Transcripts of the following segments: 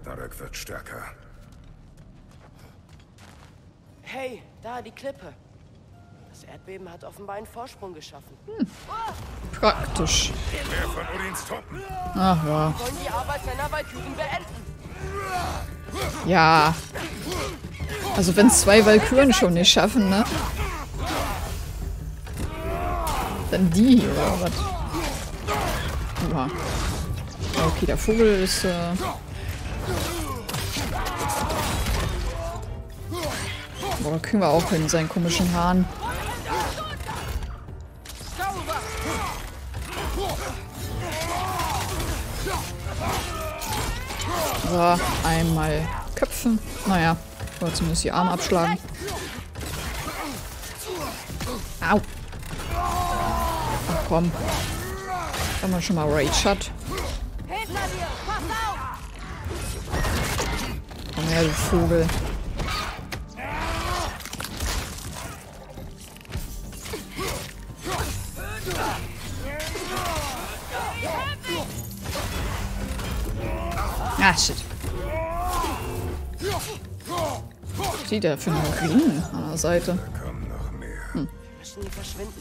Ragnarök wird stärker. Hey, da, die Klippe. Das Erdbeben hat offenbar einen Vorsprung geschaffen. Praktisch. Wer von Odins Truppen? Ach ja. Wollen die Arbeit seiner Walküren beenden? Ja. Also wenn es 2 Walküren schon nicht schaffen, ne? Dann die, oder was? Oha. Okay, der Vogel ist, Boah, kriegen wir auch hin, seinen komischen Haaren. So, einmal köpfen. Naja, oder zumindest die Arme abschlagen. Au. Ach komm. Wenn man schon mal Rage hat. Komm her, du Vogel. Ah, shit. Was sieht der für einen Ring an der Seite? Da kommen noch mehr. Wir müssen die verschwinden.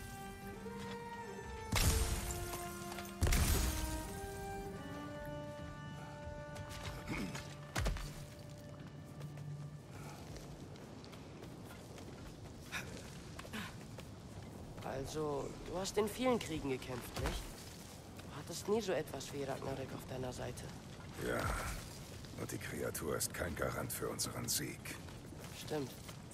Also, du hast in vielen Kriegen gekämpft, nicht? Du hattest nie so etwas wie Ragnarök auf deiner Seite. Ja. Und die Kreatur ist kein Garant für unseren Sieg. Stimmt.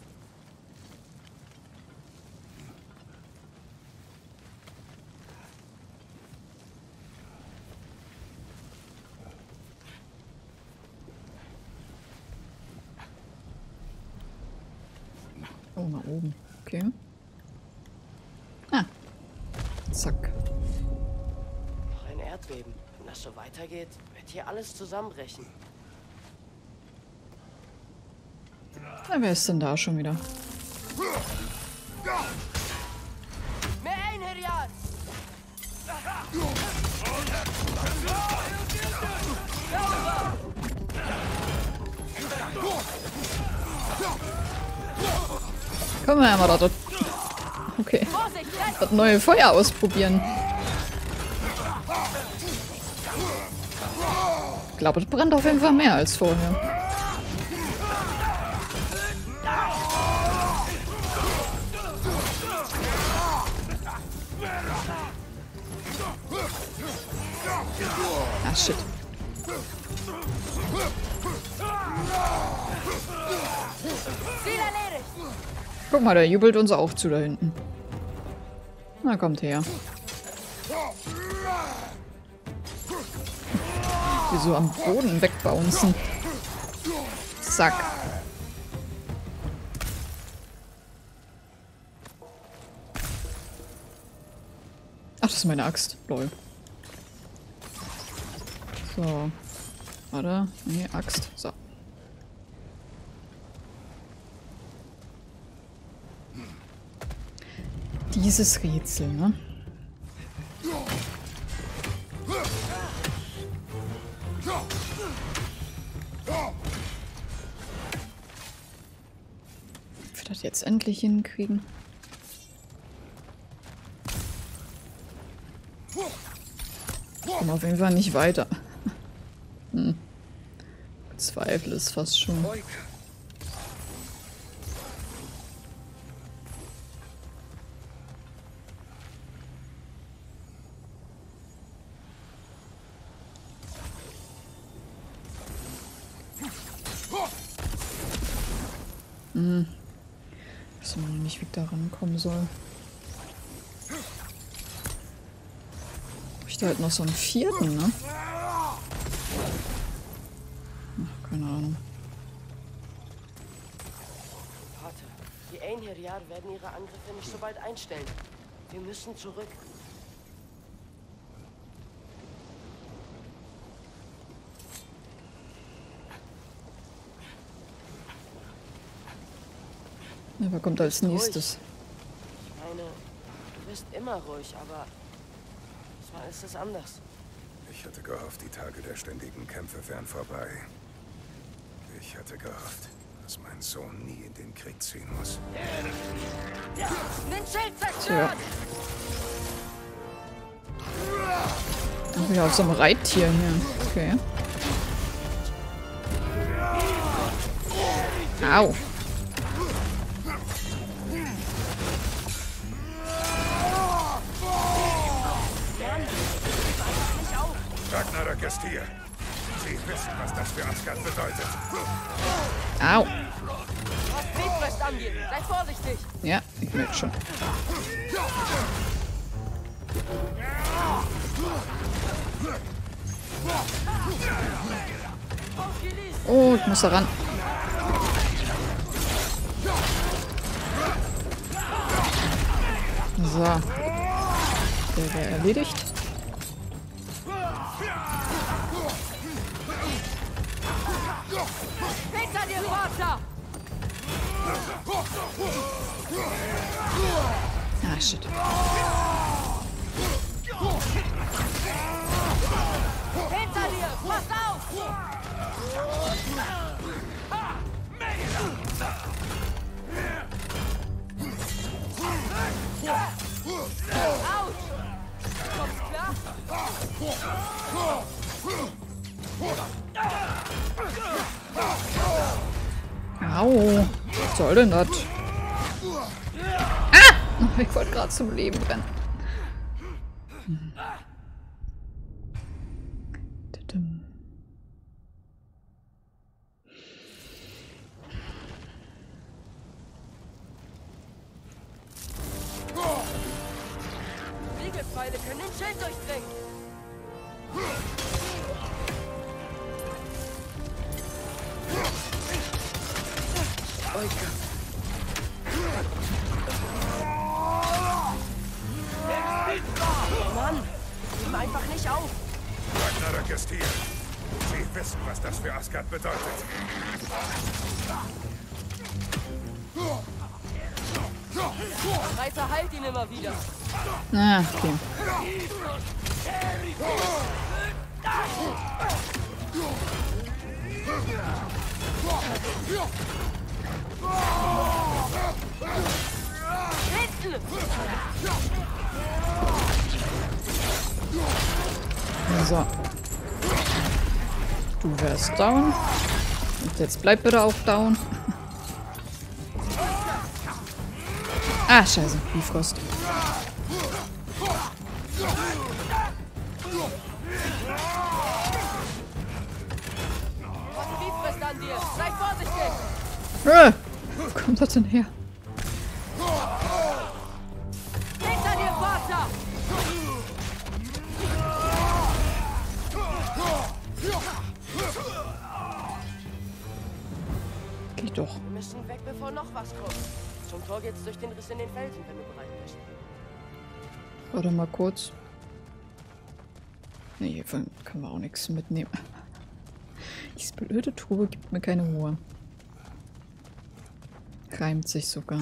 Oh, nach oben. Okay. Ah. Zack. Noch ein Erdbeben. Wenn das so weitergeht, wird hier alles zusammenbrechen. Na, wer ist denn da schon wieder? Mehr Einherjagd! Können wir ja mal da. Okay. Das neue Feuer ausprobieren. Ich glaube, es brennt auf jeden Fall mehr als vorher. Ah, shit. Guck mal, der jubelt uns auch zu da hinten. Na, kommt her. Die so am Boden wegbouncen. Zack. Ach, das ist meine Axt. Lol. So. Warte. Nee, Axt. So. Dieses Rätsel, ne? Ich will das jetzt endlich hinkriegen. Ich komme auf jeden Fall nicht weiter. Bezweifle es fast schon. Ich weiß immer noch nicht, wie ich da rankommen soll. Ich da halt noch so einen vierten, ne? Ach, keine Ahnung. Vater, die Einherjar werden ihre Angriffe nicht so bald einstellen. Wir müssen zurück. Ja, wer kommt als nächstes? Ich meine, du bist immer ruhig, aber diesmal ist es anders. Ich hatte gehofft, die Tage der ständigen Kämpfe wären vorbei. Ich hatte gehofft, dass mein Sohn nie in den Krieg ziehen muss. Den Schild Tja. zerstört! Ach, wieder auf so einem Reittier hier. Okay. Au. Ragnarök ist hier. Sie wissen, was das für Asgard bedeutet. Au. Du hast Bifrost an dir. Sei vorsichtig. Ja, ich merke schon. Oh, ich muss da ran. So. Der wäre erledigt. Hinter dir, Vater! Ah, shit. Hinter dir! Pass auf! Autsch! Kommst klar? Au. Was soll denn das? Ah! Ich wollte gerade zum Leben rennen. Tudum. Fliegelpfeile können den Schild durchdringen. Mann, gib einfach nicht auf. Ragnarök ist hier. Sie wissen, was das für Asgard bedeutet. Reiter heilt ihn immer wieder. Ah, okay. Hinten! So. Du wärst down. Und jetzt bleib bitte auch down. Ah, scheiße. Bifrost. Du hast Bifrost an dir. Sei vorsichtig. Wo kommt das denn her? Hinter dir, Vater! Geht doch. Wir müssen weg, bevor noch was kommt. Zum Tor geht's durch den Riss in den Felsen, wenn du bereit bist. Warte mal kurz. Nee, hiervon können wir auch nichts mitnehmen. Diese blöde Truhe gibt mir keine Ruhe. Reimt sich sogar.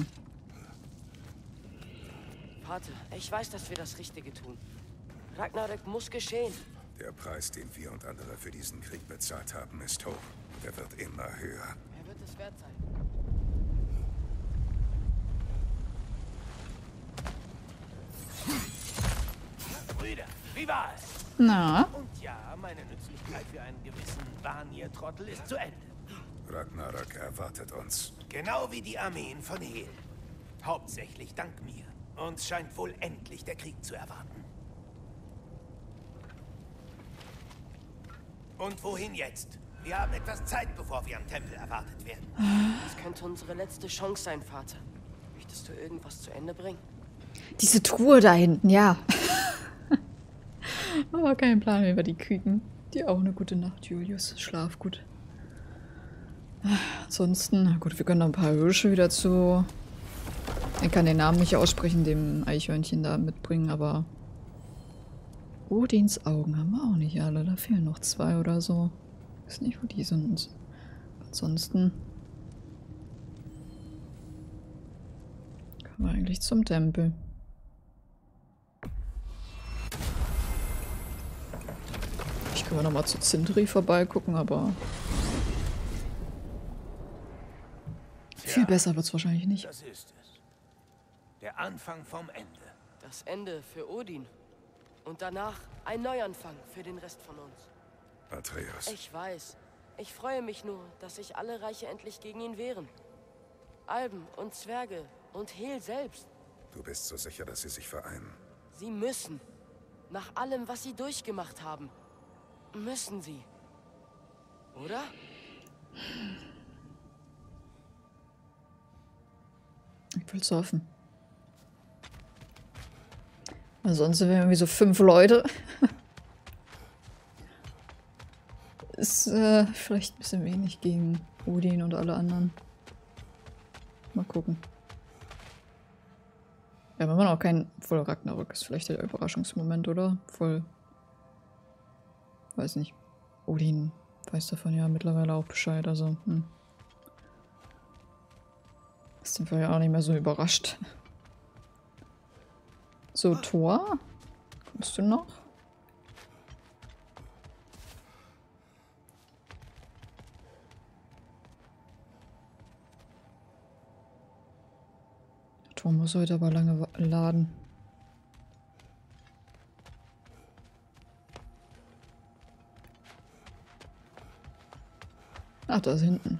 Vater, ich weiß, dass wir das Richtige tun. Ragnarök muss geschehen. Der Preis, den wir und andere für diesen Krieg bezahlt haben, ist hoch. Der wird immer höher. Er wird es wert sein. Brüder, wie war es? Na? Und ja, meine Nützlichkeit für einen gewissen Vanir-Trottel ist zu Ende. Ragnarök erwartet uns. Genau wie die Armeen von Hel. Hauptsächlich dank mir. Uns scheint wohl endlich der Krieg zu erwarten. Und wohin jetzt? Wir haben etwas Zeit, bevor wir am Tempel erwartet werden. Das könnte unsere letzte Chance sein, Vater. Möchtest du irgendwas zu Ende bringen? Diese Truhe da hinten, ja. Aber kein Plan, wie wir die kriegen. Dir auch eine gute Nacht, Julius. Schlaf gut. Ansonsten, na gut, wir können noch ein paar Hirsche wieder zu... Ich kann den Namen nicht aussprechen, dem Eichhörnchen da mitbringen, aber... Odins Augen haben wir auch nicht alle. Da fehlen noch 2 oder so. Ich weiß nicht, wo die sind. Ansonsten... Können wir eigentlich zum Tempel. Können wir nochmal zu Sindri vorbeigucken, aber viel besser wird es wahrscheinlich nicht. Das ist es. Der Anfang vom Ende. Das Ende für Odin. Und danach ein Neuanfang für den Rest von uns. Atreus. Ich weiß. Ich freue mich nur, dass sich alle Reiche endlich gegen ihn wehren. Alben und Zwerge und Hel selbst. Du bist so sicher, dass sie sich vereinen? Sie müssen. Nach allem, was sie durchgemacht haben. Müssen sie. Oder? Ich will's hoffen. Ansonsten wären wir so 5 Leute. Ist vielleicht ein bisschen wenig gegen Odin und alle anderen. Mal gucken. Ja, wenn man auch kein... Voll Ragnarök ist vielleicht der Überraschungsmoment, oder? Voll... Weiß nicht. Odin weiß davon ja mittlerweile auch Bescheid, also... Sind wir ja auch nicht mehr so überrascht. So, Thor? Kommst du noch? Thor muss heute aber lange laden. Ach, da ist hinten.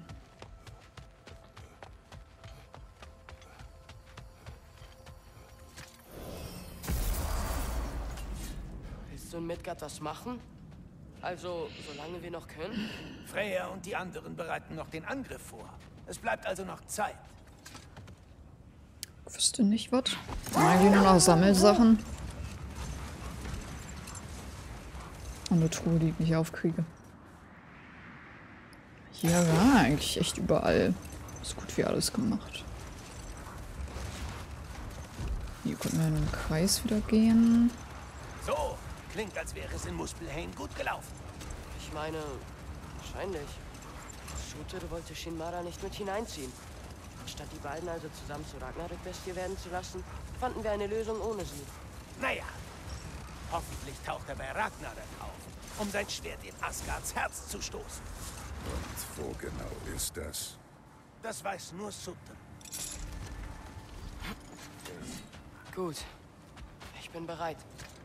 Willst du in Midgard was machen? Also, solange wir noch können? Freya und die anderen bereiten noch den Angriff vor. Es bleibt also noch Zeit. Wüsste nicht, was? Eigentlich nur noch Sammelsachen. Und eine Truhe, die ich nicht aufkriege. Hier war eigentlich echt überall so gut wie alles gemacht. Hier konnten wir in einen Kreis wieder gehen. So, klingt, als wäre es in Muspelheim gut gelaufen. Ich meine, wahrscheinlich. Shooter wollte Shinmara nicht mit hineinziehen. Statt die beiden also zusammen zu Ragnarök-Bestie werden zu lassen, fanden wir eine Lösung ohne sie. Naja, hoffentlich taucht er bei Ragnarök auf, um sein Schwert in Asgards Herz zu stoßen. Und wo genau ist das? Das weiß nur Sutter. Gut. Ich bin bereit.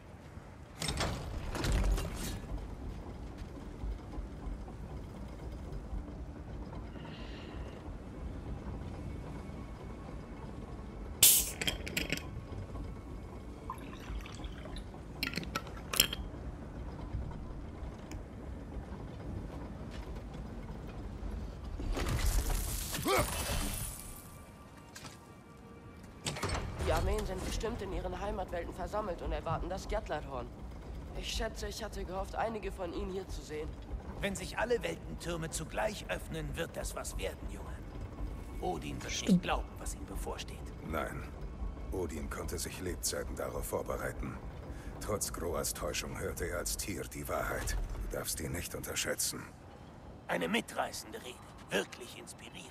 Die Armeen sind bestimmt in ihren Heimatwelten versammelt und erwarten das Gjallarhorn. Ich schätze, ich hatte gehofft, einige von ihnen hier zu sehen. Wenn sich alle Weltentürme zugleich öffnen, wird das was werden, Junge. Odin wird nicht glauben, was ihm bevorsteht. Nein. Odin konnte sich Lebzeiten darauf vorbereiten. Trotz Groas Täuschung hörte er als Tier die Wahrheit. Du darfst ihn nicht unterschätzen. Eine mitreißende Rede. Wirklich inspirierend.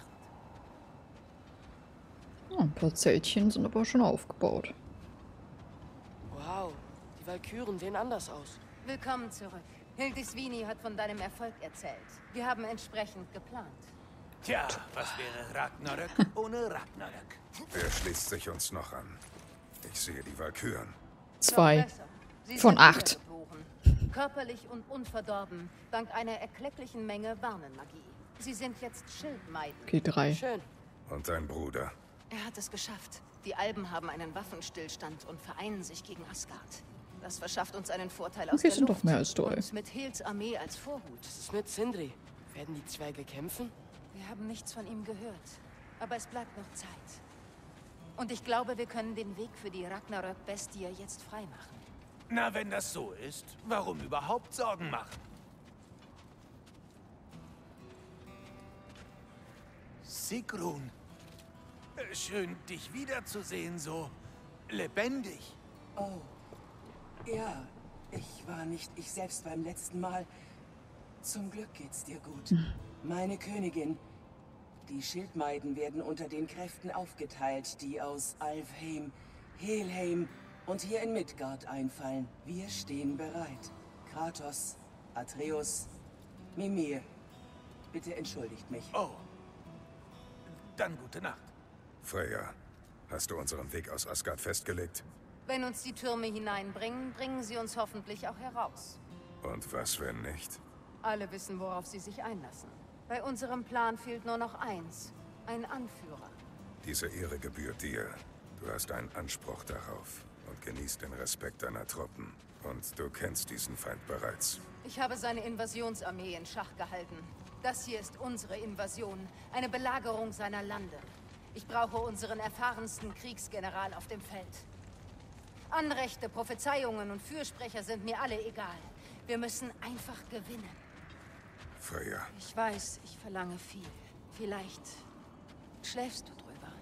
Ja, ein paar Zeltchen sind aber schon aufgebaut. Wow, die Walküren sehen anders aus. Willkommen zurück. Hildisvini hat von deinem Erfolg erzählt. Wir haben entsprechend geplant. Tja, was wäre Ragnarök ohne Ragnarök? Wer schließt sich uns noch an? Ich sehe die Walküren. 2 Noch besser. Sie von sind 8. wiedergeboren. Körperlich und unverdorben, dank einer erklecklichen Menge Warnenmagie. Sie sind jetzt Schildmeiden. Okay, 3. Schön. Und dein Bruder? Er hat es geschafft. Die Alben haben einen Waffenstillstand und vereinen sich gegen Asgard. Das verschafft uns einen Vorteil aus Okay, der sind Luft. doch mehr als 3. Und mit Hils Armee als Vorhut. Was ist mit Sindri? Werden die Zwerge kämpfen? Wir haben nichts von ihm gehört. Aber es bleibt noch Zeit. Und ich glaube, wir können den Weg für die Ragnarök-Bestie jetzt freimachen. Na, wenn das so ist, warum überhaupt Sorgen machen? Sigrun. Schön, dich wiederzusehen, so lebendig. Oh, ja, ich war nicht ich selbst beim letzten Mal. Zum Glück geht's dir gut. Meine Königin. Die Schildmeiden werden unter den Kräften aufgeteilt, die aus Alfheim, Helheim und hier in Midgard einfallen. Wir stehen bereit. Kratos, Atreus, Mimir, bitte entschuldigt mich. Oh. Dann gute Nacht. Freya, hast du unseren Weg aus Asgard festgelegt? Wenn uns die Türme hineinbringen, bringen sie uns hoffentlich auch heraus. Und was, wenn nicht? Alle wissen, worauf sie sich einlassen. Bei unserem Plan fehlt nur noch eins. Ein Anführer. Diese Ehre gebührt dir. Du hast einen Anspruch darauf und genießt den Respekt deiner Truppen. Und du kennst diesen Feind bereits. Ich habe seine Invasionsarmee in Schach gehalten. Das hier ist unsere Invasion. Eine Belagerung seiner Lande. Ich brauche unseren erfahrensten Kriegsgeneral auf dem Feld. Anrechte, Prophezeiungen und Fürsprecher sind mir alle egal. Wir müssen einfach gewinnen. Freya. Ich weiß, ich verlange viel. Vielleicht schläfst du drüber.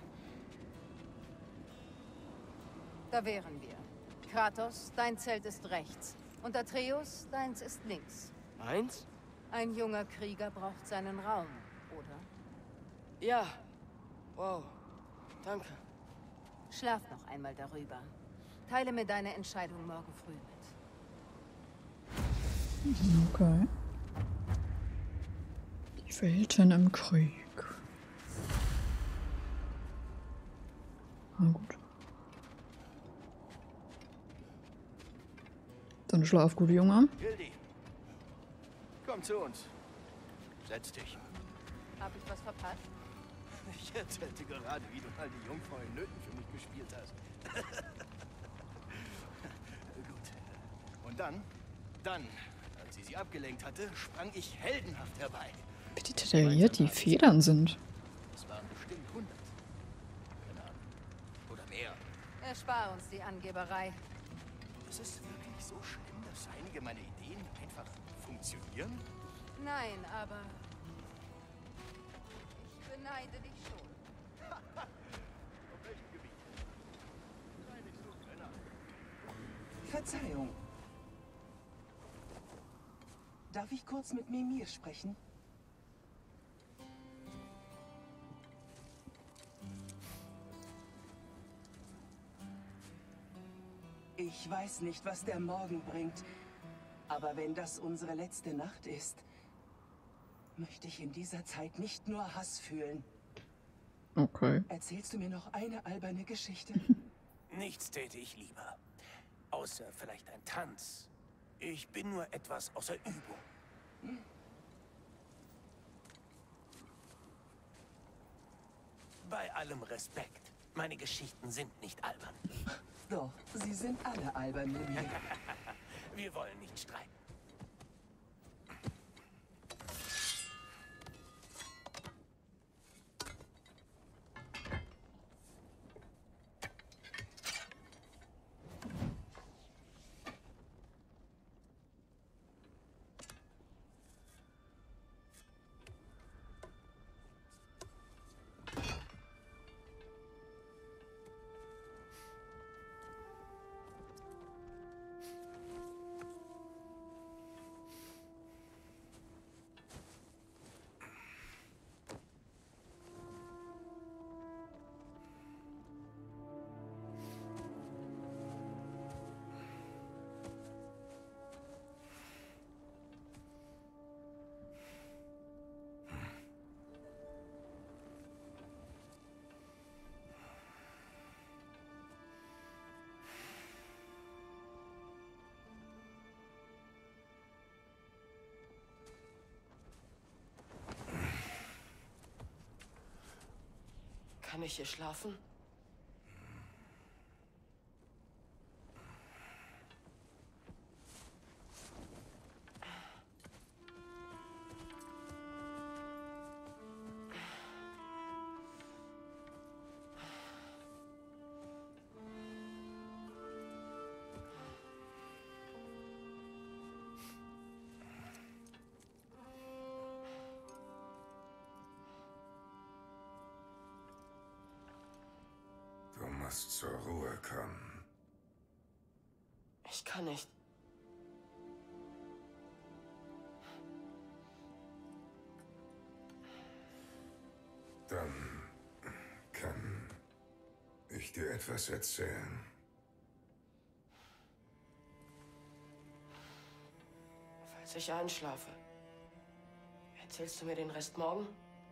Da wären wir. Kratos, dein Zelt ist rechts. Und Atreus, deins ist links. Eins? Ein junger Krieger braucht seinen Raum, oder? Ja. Wow. Danke. Schlaf noch einmal darüber. Teile mir deine Entscheidung morgen früh mit. Okay. Die Welten im Krieg. Na gut. Dann schlaf gut, Junge. Hildi, komm zu uns. Setz dich. Hab ich was verpasst? Ich erzählte gerade, wie du mal die Jungfrau in Nöten für mich gespielt hast. Gut. Und dann, als sie abgelenkt hatte, sprang ich heldenhaft herbei. Wie detailliert die Federn sind. Es waren bestimmt 100. Keine Ahnung. Oder mehr. Erspar uns die Angeberei. Ist es wirklich so schlimm, dass einige meiner Ideen einfach funktionieren? Nein, aber ich beneide dich schon. Auf welchem Gebiet? Sei nicht so Brenner. Verzeihung. Darf ich kurz mit Mimir sprechen? Ich weiß nicht, was der Morgen bringt, aber wenn das unsere letzte Nacht ist, möchte ich in dieser Zeit nicht nur Hass fühlen. Okay. Erzählst du mir noch eine alberne Geschichte? Nichts täte ich lieber. Außer vielleicht ein Tanz. Ich bin nur etwas außer Übung. Bei allem Respekt. Meine Geschichten sind nicht albern. Doch, sie sind alle albern, Mimir. Wir wollen nicht streiten. Kann ich hier schlafen? Du musst zur Ruhe kommen. Ich kann nicht. Dann kann ich dir etwas erzählen. Als ich einschlafe. Erzählst du mir den Rest morgen?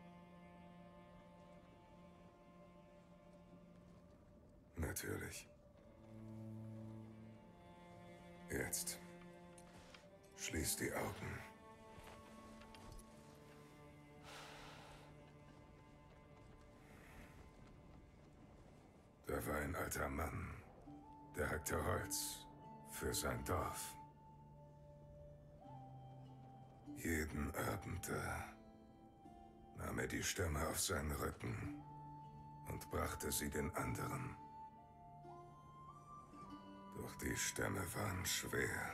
Natürlich. Jetzt. Schließ die Augen. Da war ein alter Mann, der hackte Holz für sein Dorf. Jeden Abend nahm er die Stämme auf seinen Rücken und brachte sie den anderen. Doch die Stämme waren schwer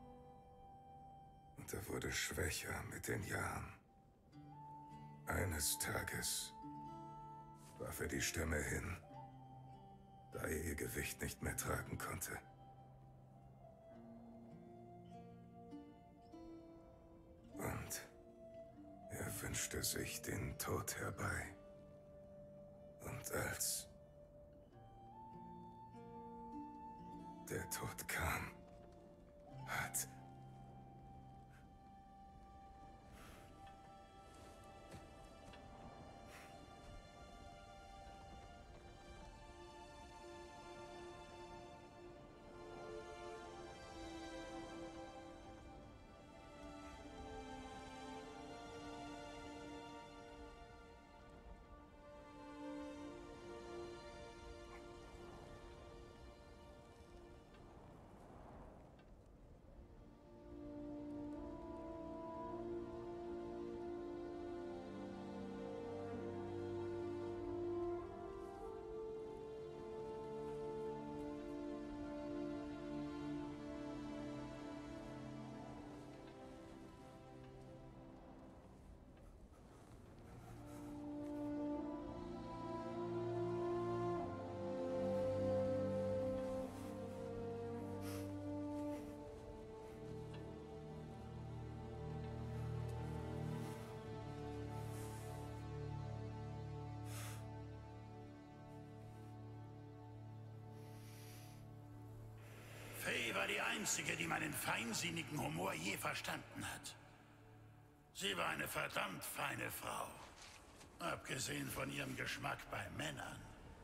und er wurde schwächer mit den Jahren. Eines Tages warf er die Stämme hin, da er ihr Gewicht nicht mehr tragen konnte. Und er wünschte sich den Tod herbei. Und als der Tod kam, hat Faye war die Einzige, die meinen feinsinnigen Humor je verstanden hat. Sie war eine verdammt feine Frau. Abgesehen von ihrem Geschmack bei Männern.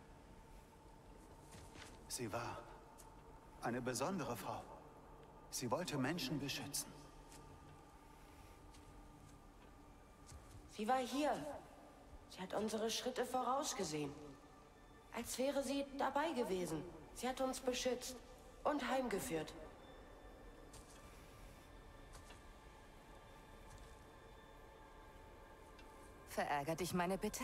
Sie war eine besondere Frau. Sie wollte Menschen beschützen. Sie war hier. Sie hat unsere Schritte vorausgesehen. Als wäre sie dabei gewesen. Sie hat uns beschützt und heimgeführt. Verärgert dich meine Bitte?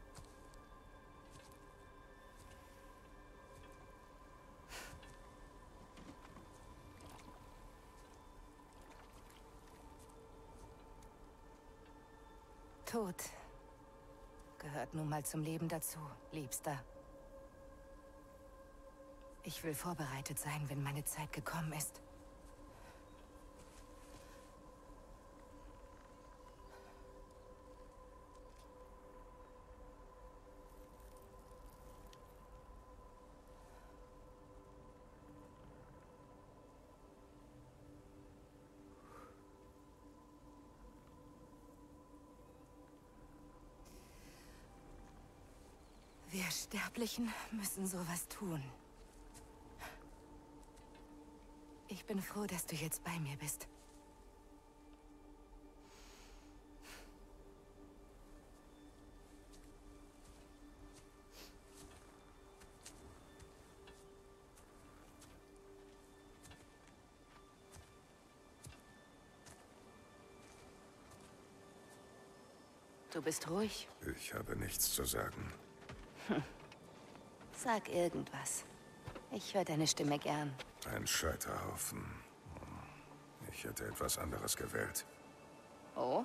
Tod gehört nun mal zum Leben dazu, Liebster. Ich will vorbereitet sein, wenn meine Zeit gekommen ist. Wir Sterblichen müssen sowas tun. Ich bin froh, dass du jetzt bei mir bist. Du bist ruhig. Ich habe nichts zu sagen. Sag irgendwas. Ich höre deine Stimme gern. Ein Scheiterhaufen. Ich hätte etwas anderes gewählt. Oh?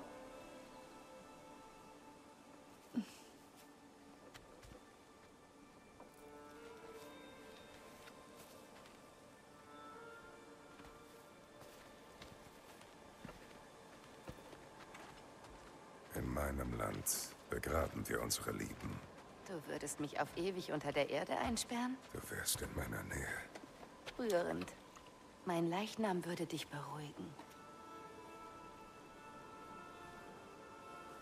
In meinem Land begraben wir unsere Lieben. Du würdest mich auf ewig unter der Erde einsperren? Du wärst in meiner Nähe. Rührend. Mein Leichnam würde dich beruhigen.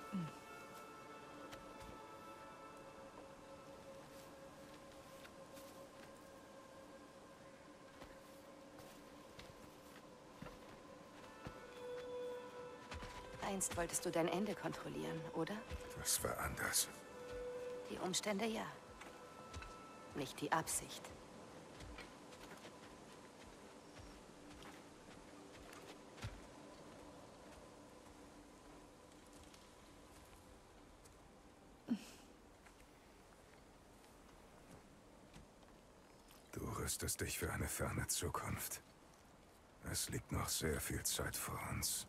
Einst wolltest du dein Ende kontrollieren, oder? Das war anders. Die Umstände ja. Nicht die Absicht. Du rüstest dich für eine ferne Zukunft. Es liegt noch sehr viel Zeit vor uns.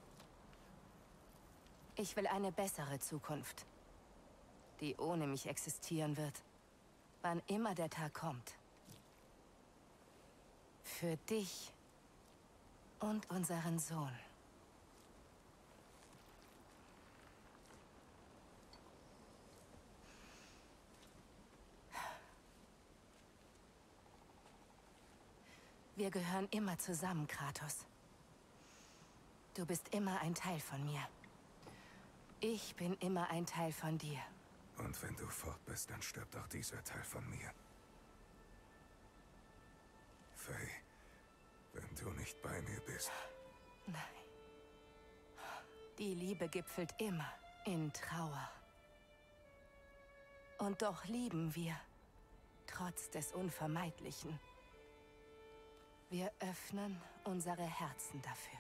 Ich will eine bessere Zukunft, die ohne mich existieren wird, wann immer der Tag kommt. Für dich und unseren Sohn. Wir gehören immer zusammen, Kratos. Du bist immer ein Teil von mir. Ich bin immer ein Teil von dir. Und wenn du fort bist, dann stirbt auch dieser Teil von mir. Faye, wenn du nicht bei mir bist. Nein. Die Liebe gipfelt immer in Trauer. Und doch lieben wir, trotz des Unvermeidlichen. Wir öffnen unsere Herzen dafür.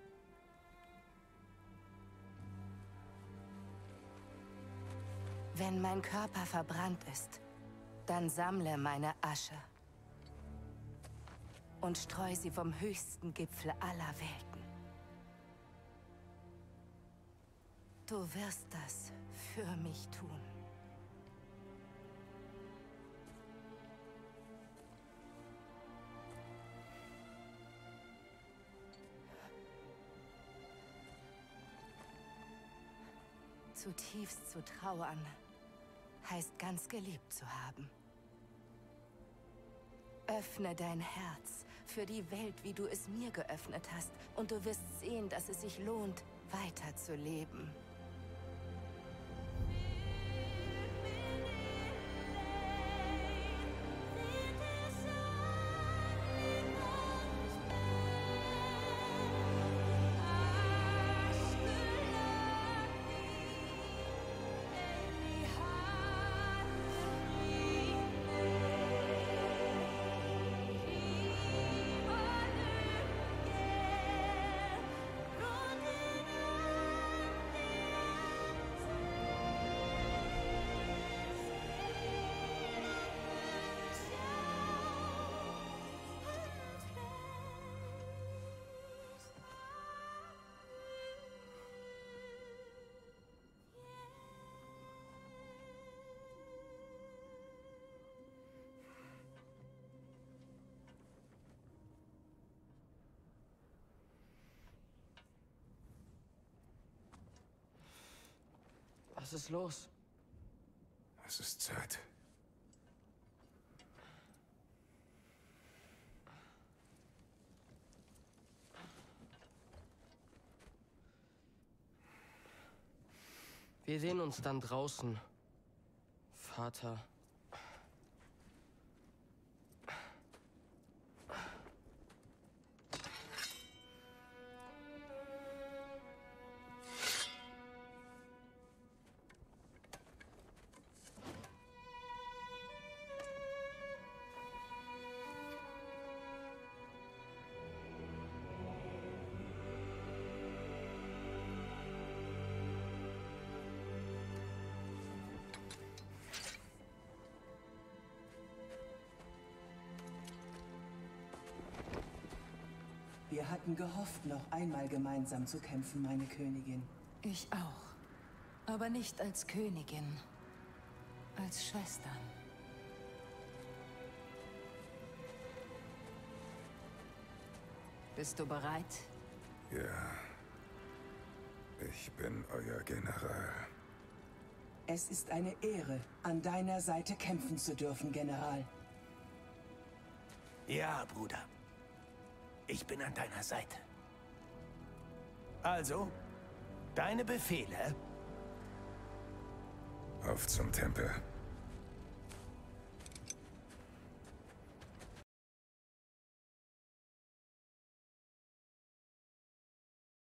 Wenn mein Körper verbrannt ist, dann sammle meine Asche und streu sie vom höchsten Gipfel aller Welten. Du wirst das für mich tun. Zutiefst zu trauern, heißt ganz geliebt zu haben. Öffne dein Herz für die Welt, wie du es mir geöffnet hast, und du wirst sehen, dass es sich lohnt, weiterzuleben. Was ist los? Es ist Zeit. Wir sehen uns dann draußen, Vater. Wir hatten gehofft, noch einmal gemeinsam zu kämpfen, meine Königin. Ich auch. Aber nicht als Königin. Als Schwestern. Bist du bereit? Ja. Ich bin euer General. Es ist eine Ehre, an deiner Seite kämpfen zu dürfen, General. Ja, Bruder. Ich bin an deiner Seite. Also, deine Befehle? Auf zum Tempel.